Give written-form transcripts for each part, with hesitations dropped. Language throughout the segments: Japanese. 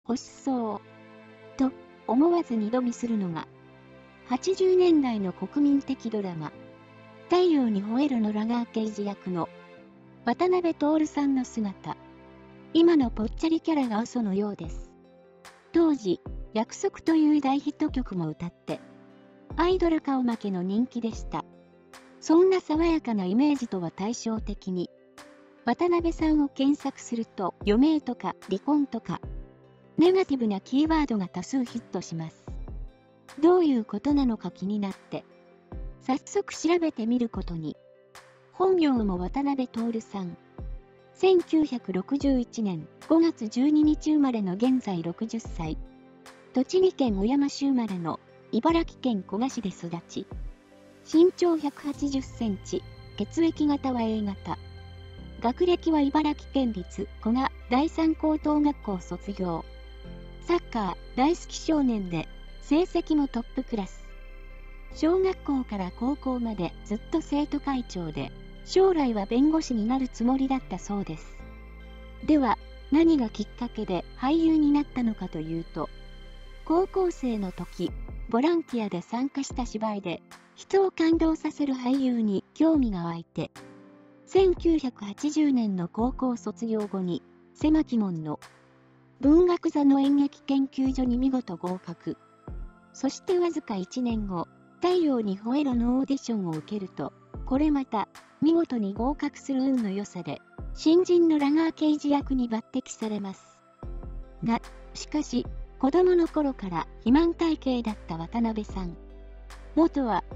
欲しそう。と思わず二度見するのが、80年代の国民的ドラマ、太陽に吠えるのラガー刑事役の渡辺徹さんの姿。今のぽっちゃりキャラが嘘のようです。当時、約束という大ヒット曲も歌って、アイドル顔負けの人気でした。そんな爽やかなイメージとは対照的に、渡辺さんを検索すると余命とか離婚とか、ネガティブなキーワードが多数ヒットします。どういうことなのか気になって、早速調べてみることに。本名も渡辺徹さん。1961年5月12日生まれの現在60歳。栃木県小山市生まれの茨城県古河市で育ち、身長180センチ、血液型は A 型。学歴は茨城県立古河第三高等学校卒業。サッカー大好き少年で、成績もトップクラス。小学校から高校までずっと生徒会長で、将来は弁護士になるつもりだったそうです。では、何がきっかけで俳優になったのかというと、高校生の時、ボランティアで参加した芝居で、人を感動させる俳優に興味が湧いて、1980年の高校卒業後に、狭き門の文学座の演劇研究所に見事合格。そしてわずか1年後、太陽に吠えろのオーディションを受けると、これまた、見事に合格する運の良さで、新人のラガー刑事役に抜擢されます。が、しかし、子供の頃から肥満体型だった渡辺さん。元は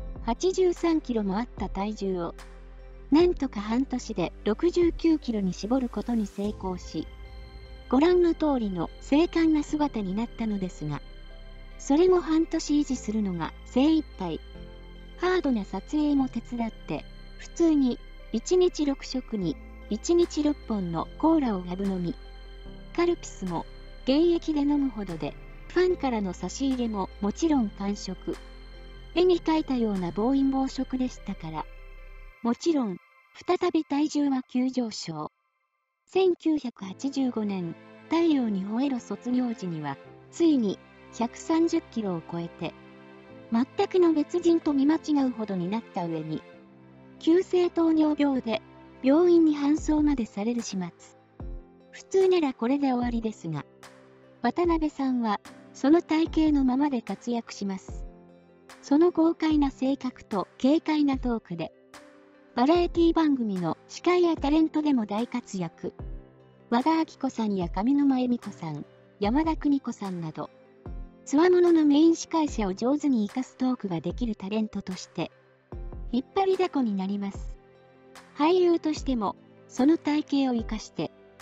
83キロもあった体重を、なんとか半年で69キロに絞ることに成功し、ご覧の通りの精悍な姿になったのですが、それも半年維持するのが精一杯。ハードな撮影も手伝って、普通に1日6食に1日6本のコーラをガブ飲み。カルピスも現役で飲むほどで、ファンからの差し入れももちろん完食。絵に描いたような暴飲暴食でしたから。もちろん、再び体重は急上昇。1985年、太陽に吠えろ卒業時には、ついに130キロを超えて、全くの別人と見間違うほどになった上に、急性糖尿病で病院に搬送までされる始末。普通ならこれで終わりですが、渡辺さんはその体型のままで活躍します。その豪快な性格と軽快なトークで、バラエティ番組の司会やタレントでも大活躍。和田アキ子さんや上沼恵美子さん、山田邦子さんなど、つわもののメイン司会者を上手に生かすトークができるタレントとして、引っ張りだこになります。俳優としても、その体型を生かして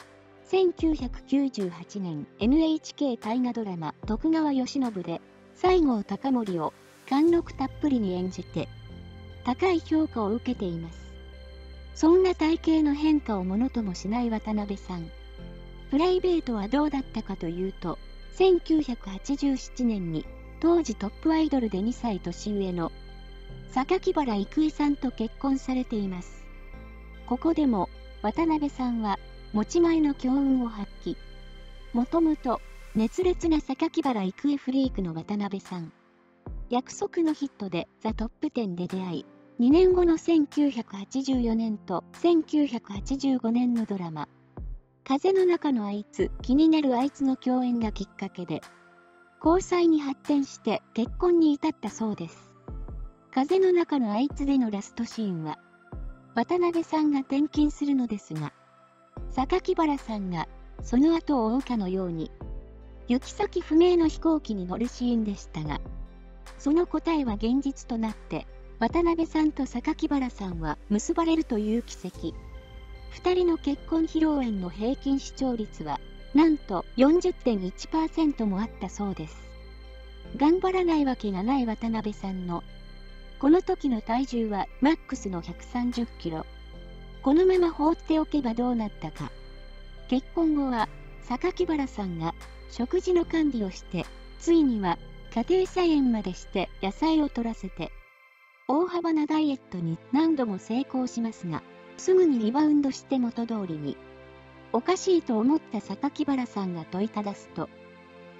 、1998年 NHK 大河ドラマ徳川慶喜で、西郷隆盛を貫禄たっぷりに演じて、高い評価を受けています。そんな体型の変化をものともしない渡辺さん。プライベートはどうだったかというと、1987年に当時トップアイドルで2歳年上の榊原郁恵さんと結婚されています。ここでも渡辺さんは持ち前の強運を発揮。もともと熱烈な榊原郁恵フリークの渡辺さん。約束のヒットでザ・トップ10で出会い、2年後の1984年と1985年のドラマ、風の中のあいつ、気になるあいつの共演がきっかけで、交際に発展して結婚に至ったそうです。風の中のあいつでのラストシーンは、渡辺さんが転勤するのですが、榊原さんがその後を追うかのように、行き先不明の飛行機に乗るシーンでしたが、その答えは現実となって、渡辺さんと榊原さんは結ばれるという奇跡。2人の結婚披露宴の平均視聴率は、なんと 40.1% もあったそうです。頑張らないわけがない渡辺さんの、この時の体重はマックスの130キロ。このまま放っておけばどうなったか。結婚後は、榊原さんが食事の管理をして、ついには家庭菜園までして野菜を取らせて、大幅なダイエットに何度も成功しますが、すぐにリバウンドして元通りに。おかしいと思った榊原さんが問いただすと、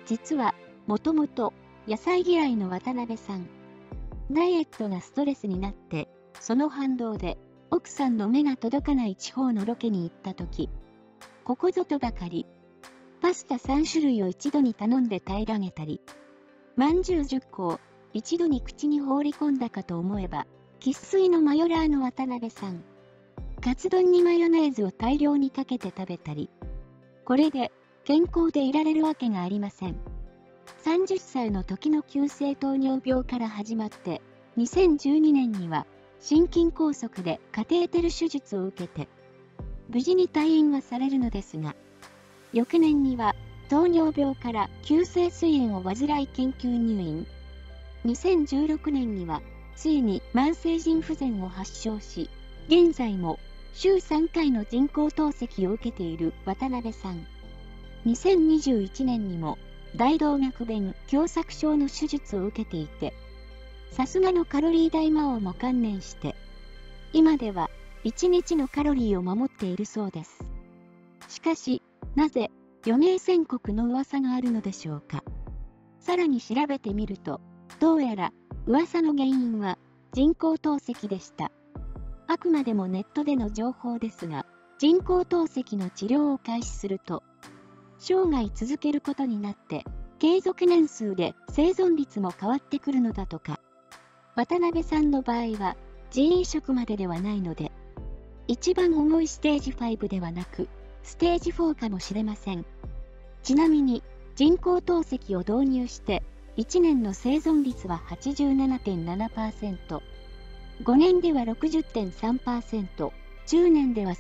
実は、もともと野菜嫌いの渡辺さん。ダイエットがストレスになって、その反動で奥さんの目が届かない地方のロケに行った時、ここぞとばかり、パスタ3種類を一度に頼んで平らげたり、まんじゅう10個を一度に口に放り込んだかと思えば、生粋のマヨラーの渡辺さん。カツ丼にマヨネーズを大量にかけて食べたり、これで健康でいられるわけがありません。30歳の時の急性糖尿病から始まって、2012年には心筋梗塞でカテーテル手術を受けて、無事に退院はされるのですが、翌年には糖尿病から急性膵炎を患い緊急入院。2016年にはついに慢性腎不全を発症し、現在も週3回の人工透析を受けている渡辺さん。2021年にも大動脈弁狭窄症の手術を受けていて、さすがのカロリー大魔王も観念して、今では1日のカロリーを守っているそうです。しかし、なぜ余命宣告の噂があるのでしょうか。さらに調べてみると、どうやら噂の原因は人工透析でした。あくまでもネットでの情報ですが、人工透析の治療を開始すると、生涯続けることになって、継続年数で生存率も変わってくるのだとか。渡辺さんの場合は、腎移植までではないので、一番重いステージ5ではなく、ステージ4かもしれません。ちなみに、人工透析を導入して、1年の生存率は 87.7%。5年では 60.3%、10年では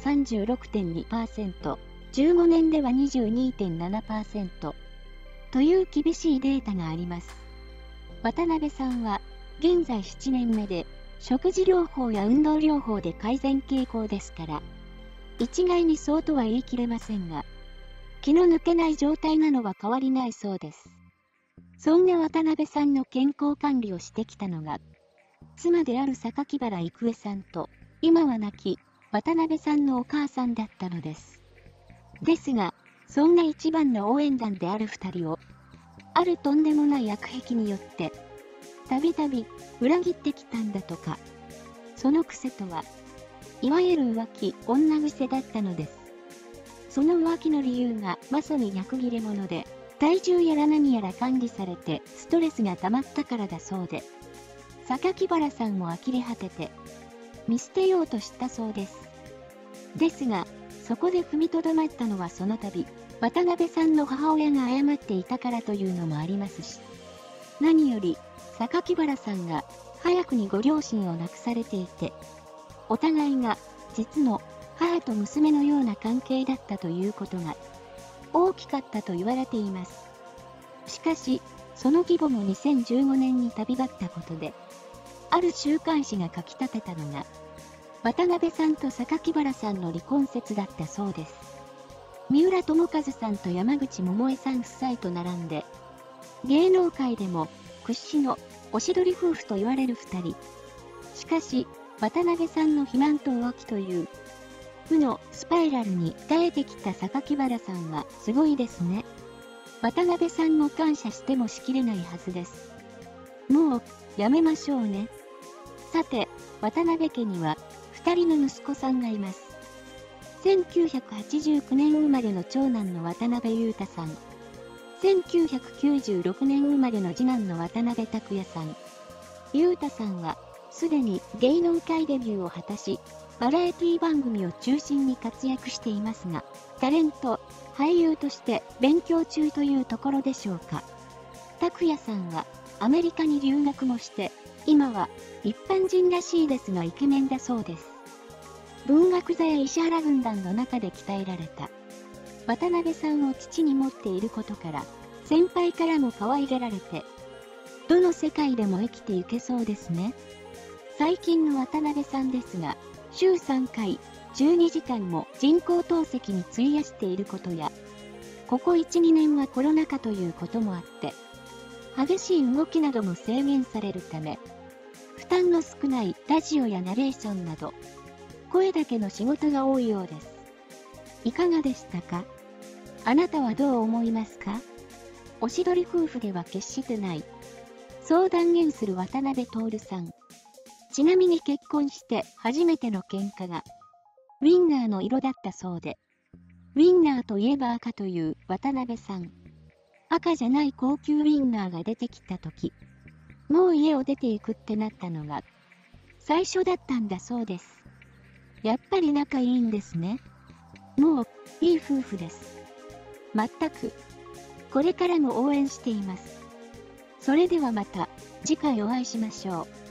36.2%、15年では 22.7% という厳しいデータがあります。渡辺さんは現在7年目で食事療法や運動療法で改善傾向ですから、一概にそうとは言い切れませんが、気の抜けない状態なのは変わりないそうです。そんな渡辺さんの健康管理をしてきたのが、妻である榊原郁恵さんと、今は亡き渡辺さんのお母さんだったのです。ですが、そんな一番の応援団である2人を、あるとんでもない悪癖によって、たびたび裏切ってきたんだとか。その癖とは、いわゆる浮気、女癖だったのです。その浮気の理由がまさに逆切れ者で、体重やら何やら管理されてストレスが溜まったからだそうで、榊原さんも呆れ果てて、見捨てようとしたそうです。ですが、そこで踏みとどまったのはその度、渡辺さんの母親が謝っていたからというのもありますし、何より、榊原さんが早くにご両親を亡くされていて、お互いが実の母と娘のような関係だったということが大きかったと言われています。しかし、その義母も2015年に旅立ったことで、ある週刊誌が書き立てたのが、渡辺さんと榊原さんの離婚説だったそうです。三浦友和さんと山口百恵さん夫妻と並んで、芸能界でも屈指のおしどり夫婦と言われる2人。しかし、渡辺さんの肥満と浮気という負のスパイラルに耐えてきた榊原さんはすごいですね。渡辺さんも感謝してもしきれないはずです。もうやめましょうね。さて、渡辺家には2人の息子さんがいます。1989年生まれの長男の渡辺裕太さん。1996年生まれの次男の渡辺拓也さん。裕太さんはすでに芸能界デビューを果たし、バラエティ番組を中心に活躍していますが、タレント、俳優として勉強中というところでしょうか。拓也さんはアメリカに留学もして、今は一般人らしいですがイケメンだそうです。文学座や石原軍団の中で鍛えられた渡辺さんを父に持っていることから、先輩からも可愛がられて、どの世界でも生きていけそうですね。最近の渡辺さんですが、週3回、12時間も人工透析に費やしていることや、ここ1、2年はコロナ禍ということもあって、激しい動きなども制限されるため、負担の少ないラジオやナレーションなど、声だけの仕事が多いようです。いかがでしたか？あなたはどう思いますか？ おしどり夫婦では決してない。そう断言する渡辺徹さん。ちなみに結婚して初めての喧嘩が、ウィンナーの色だったそうで、ウィンナーといえば赤という渡辺さん。赤じゃない高級ウィンナーが出てきたとき、もう家を出ていくってなったのが、最初だったんだそうです。やっぱり仲いいんですね。もう、いい夫婦です。まったく、これからも応援しています。それではまた、次回お会いしましょう。